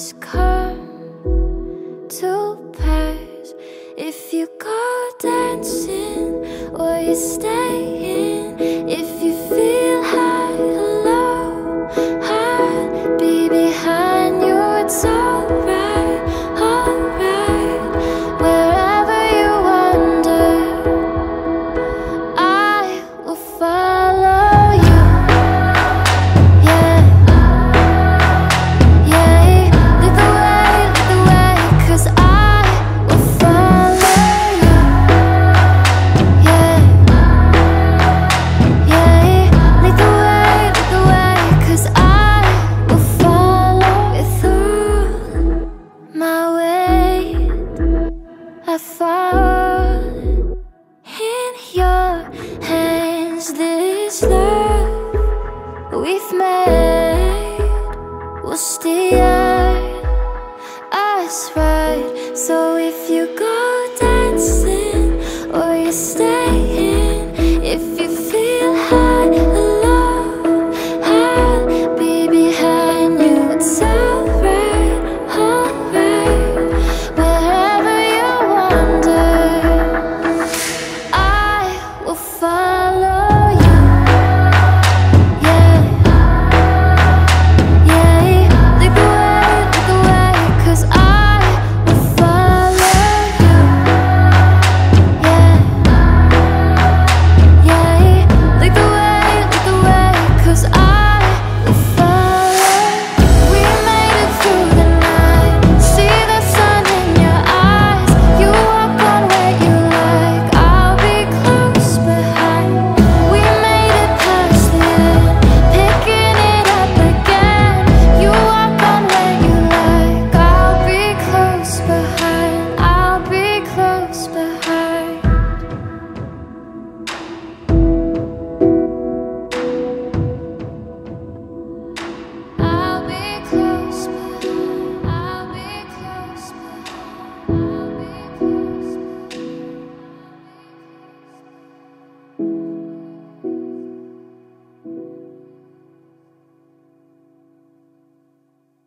always come to pass. If you go dancing or you stay in, if you feel high or low, I'll be behind you. It's alright, alright. Wherever you wander, I will follow you. Yeah, yeah. Lead the way, 'cause I will follow you. Yeah, yeah. Lead the way, 'cause I will follow you through my way. I fall in your hands. This love we've made will steer us right. So if you go dancing or you stay